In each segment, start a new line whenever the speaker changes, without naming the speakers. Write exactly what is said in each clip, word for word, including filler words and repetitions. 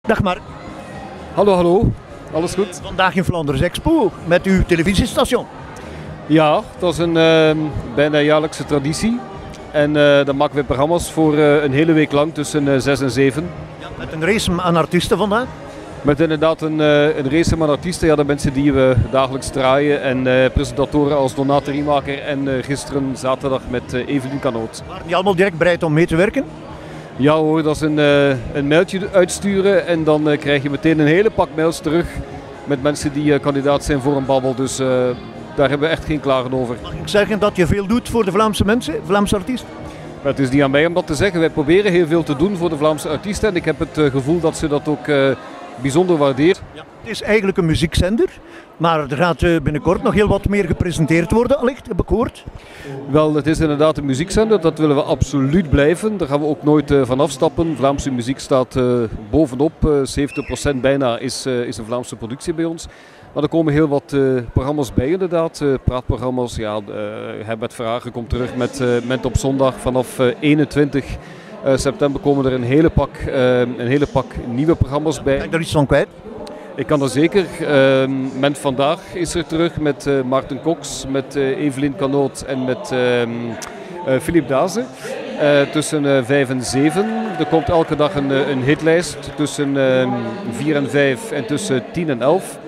Dag Mark.
Hallo, hallo. Alles goed?
Vandaag in Vlaanderen Expo met uw televisiestation.
Ja, dat is een uh, bijna jaarlijkse traditie. En uh, dan maken we programma's voor uh, een hele week lang tussen uh, zes en zeven.
Ja, met een race aan artiesten vandaag.
Met inderdaad een, uh, een race aan artiesten, ja, de mensen die we dagelijks draaien. En uh, presentatoren als Donate Riemaker en uh, gisteren zaterdag met uh, Evelien Canoot.
Waren die allemaal direct bereid om mee te werken?
Ja hoor, dat is een, uh, een mailtje uitsturen en dan uh, krijg je meteen een hele pak mails terug met mensen die uh, kandidaat zijn voor een babbel. Dus uh, daar hebben we echt geen klagen over.
Mag ik zeggen dat je veel doet voor de Vlaamse mensen, Vlaamse artiesten?
Maar het is niet aan mij om dat te zeggen. Wij proberen heel veel te doen voor de Vlaamse artiesten en ik heb het uh, gevoel dat ze dat ook uh, bijzonder waardeert.
Ja, het is eigenlijk een muziekzender, maar er gaat uh, binnenkort nog heel wat meer gepresenteerd worden, allicht, heb ik gehoord.
Wel, het is inderdaad een muziekzender, dat willen we absoluut blijven. Daar gaan we ook nooit uh, van afstappen. Vlaamse muziek staat uh, bovenop, uh, zeventig procent bijna is, uh, is een Vlaamse productie bij ons. Maar er komen heel wat uh, programma's bij inderdaad, uh, praatprogramma's. Ja, uh, Herbert Verhagen komt terug met uh, Ment op zondag. Vanaf uh, eenentwintig september komen er een hele pak, uh, een hele pak nieuwe programma's bij.
Ben je daar iets van kwijt?
Ik kan er zeker. Uh, Ment vandaag is er terug met uh, Maarten Cox, met uh, Evelien Canoot en met uh, uh, Philippe Daze. Uh, tussen uh, vijf en zeven. Er komt elke dag een, een hitlijst tussen uh, vier en vijf en tussen tien en elf.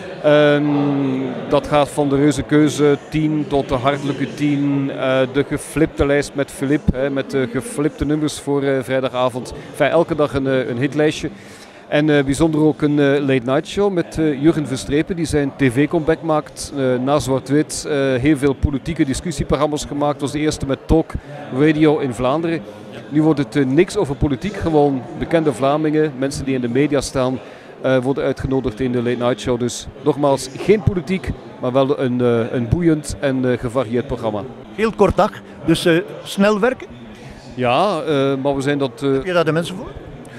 Um, dat gaat van de reuze keuze tien tot de hartelijke tien, uh, de geflipte lijst met Philippe, hè, met de geflipte nummers voor uh, vrijdagavond. Enfin, elke dag een, een hitlijstje. En uh, bijzonder ook een uh, late night show met uh, Jurgen Verstrepen die zijn tv-comeback maakt. Uh, na Zwart-Wit uh, heel veel politieke discussieprogramma's gemaakt. Het was de eerste met Talk Radio in Vlaanderen. Nu wordt het uh, niks over politiek, gewoon bekende Vlamingen, mensen die in de media staan. Uh, worden uitgenodigd in de Late Night Show. Dus nogmaals, geen politiek, maar wel een, uh, een boeiend en uh, gevarieerd programma.
Heel kort dag, dus uh, snel werken.
Ja, uh, maar we zijn dat... Uh...
Heb je daar de mensen voor?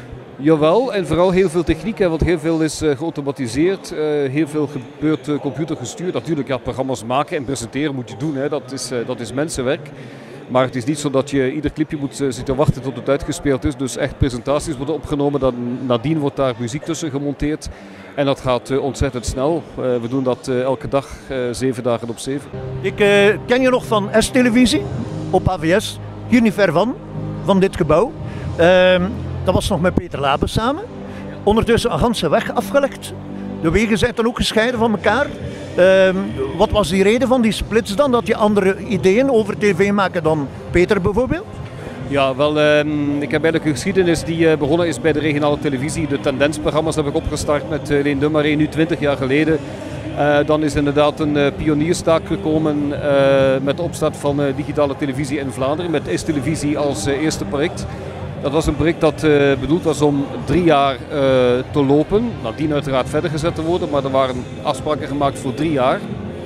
Jawel, en vooral heel veel techniek, hè, want heel veel is uh, geautomatiseerd. Uh, heel veel gebeurt uh, computergestuurd. Natuurlijk, ja, programma's maken en presenteren moet je doen, hè. Dat is, uh, dat is mensenwerk. Maar het is niet zo dat je ieder clipje moet uh, zitten wachten tot het uitgespeeld is. Dus echt presentaties worden opgenomen. Dan, nadien wordt daar muziek tussen gemonteerd. En dat gaat uh, ontzettend snel. Uh, we doen dat uh, elke dag, uh, zeven dagen op zeven.
Ik uh, ken je nog van S-televisie op A V S. Hier niet ver van, van dit gebouw. Uh, dat was nog met Peter Labe samen. Ondertussen een ganse weg afgelegd. De wegen zijn dan ook gescheiden van elkaar. Uh, wat was die reden van die splits dan? Dat je andere ideeën over tv maken dan Peter bijvoorbeeld?
Ja, wel, uh, ik heb eigenlijk een geschiedenis die uh, begonnen is bij de regionale televisie. De tendensprogramma's heb ik opgestart met uh, Leen Dummaré, nu twintig jaar geleden. Uh, dan is inderdaad een uh, pionierstaak gekomen uh, met de opstart van uh, digitale televisie in Vlaanderen. Met S-televisie als uh, eerste project. Dat was een project dat uh, bedoeld was om drie jaar uh, te lopen. Nadien uiteraard verder gezet te worden, maar er waren afspraken gemaakt voor drie jaar.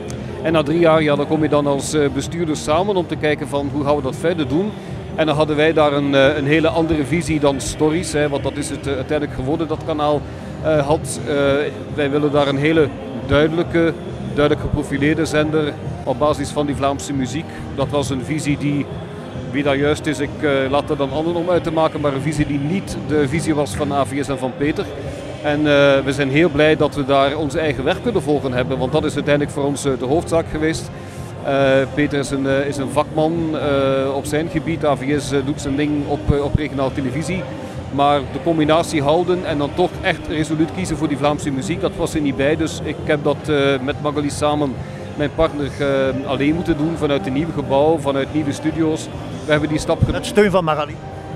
En na drie jaar, ja, dan kom je dan als uh, bestuurder samen om te kijken van hoe gaan we dat verder doen. En dan hadden wij daar een, uh, een hele andere visie dan Stories, hè, want dat is het uh, uiteindelijk geworden, dat kanaal uh, had. Uh, wij willen daar een hele duidelijke, duidelijk geprofileerde zender op basis van die Vlaamse muziek. Dat was een visie die... Wie dat juist is, ik uh, laat er dan anderen om uit te maken, maar een visie die niet de visie was van A V S en van Peter. En uh, we zijn heel blij dat we daar onze eigen weg kunnen volgen hebben, want dat is uiteindelijk voor ons uh, de hoofdzaak geweest. Uh, Peter is een, uh, is een vakman uh, op zijn gebied, A V S uh, doet zijn ding op, uh, op regionale televisie. Maar de combinatie houden en dan toch echt resoluut kiezen voor die Vlaamse muziek, dat was er niet bij. Dus ik heb dat uh, met Magali samen, mijn partner, uh, alleen moeten doen vanuit een nieuw gebouw, vanuit nieuwe studio's. We hebben die stap gedaan.
Met steun van Magali?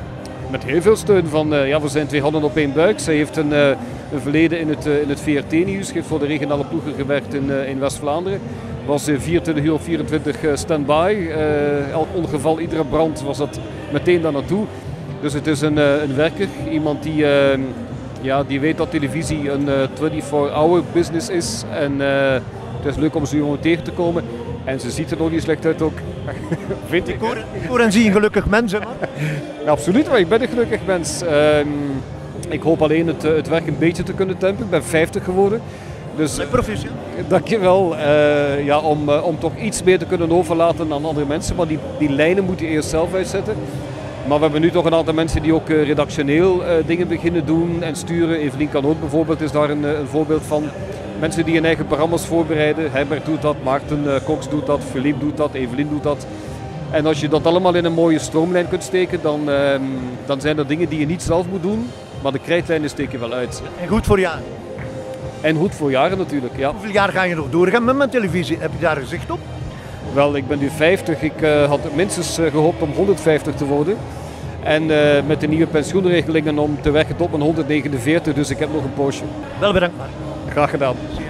Met heel veel steun van, uh, ja, we zijn twee handen op één buik. Zij heeft een, uh, een verleden in het, uh, in het V R T-nieuws, heeft voor de regionale ploegen gewerkt in, uh, in West-Vlaanderen. Was uh, vierentwintig uur op vierentwintig uh, stand-by. Uh, elk ongeval, iedere brand was dat meteen daar naartoe. Dus het is een, uh, een werker, iemand die, uh, ja, die weet dat televisie een uh, vierentwintig hour business is. En uh, het is leuk om zo iemand tegen te komen. En ze ziet er nog niet slecht uit ook. Vind ik.
Ik hoor, ik hoor en zie een gelukkig mens. Hè,
ja, absoluut, maar ik ben een gelukkig mens. Uh, ik hoop alleen het, het werk een beetje te kunnen tempen. Ik ben vijftig geworden. Dus,
proficiat.
Dankjewel. Uh, ja, om, uh, om toch iets meer te kunnen overlaten aan andere mensen. Maar die, die lijnen moet je eerst zelf uitzetten. Maar we hebben nu toch een aantal mensen die ook uh, redactioneel uh, dingen beginnen doen en sturen. Evelien Canoot bijvoorbeeld is daar een, een voorbeeld van. Mensen die hun eigen programma's voorbereiden. Herbert doet dat, Maarten uh, Cox doet dat, Philippe doet dat, Evelien doet dat. En als je dat allemaal in een mooie stroomlijn kunt steken, dan, uh, dan zijn er dingen die je niet zelf moet doen. Maar de krijtlijnen steken wel uit.
En goed voor jaren.
En goed voor jaren natuurlijk, ja.
Hoeveel jaar ga je nog doorgaan met mijn televisie? Heb je daar gezicht op?
Wel, ik ben nu vijftig. Ik uh, had minstens uh, gehoopt om honderdvijftig te worden. En uh, met de nieuwe pensioenregelingen om te werken tot mijn honderdnegenenveertig, dus ik heb nog een poosje.
Wel bedankt, Mark.
Graag gedaan.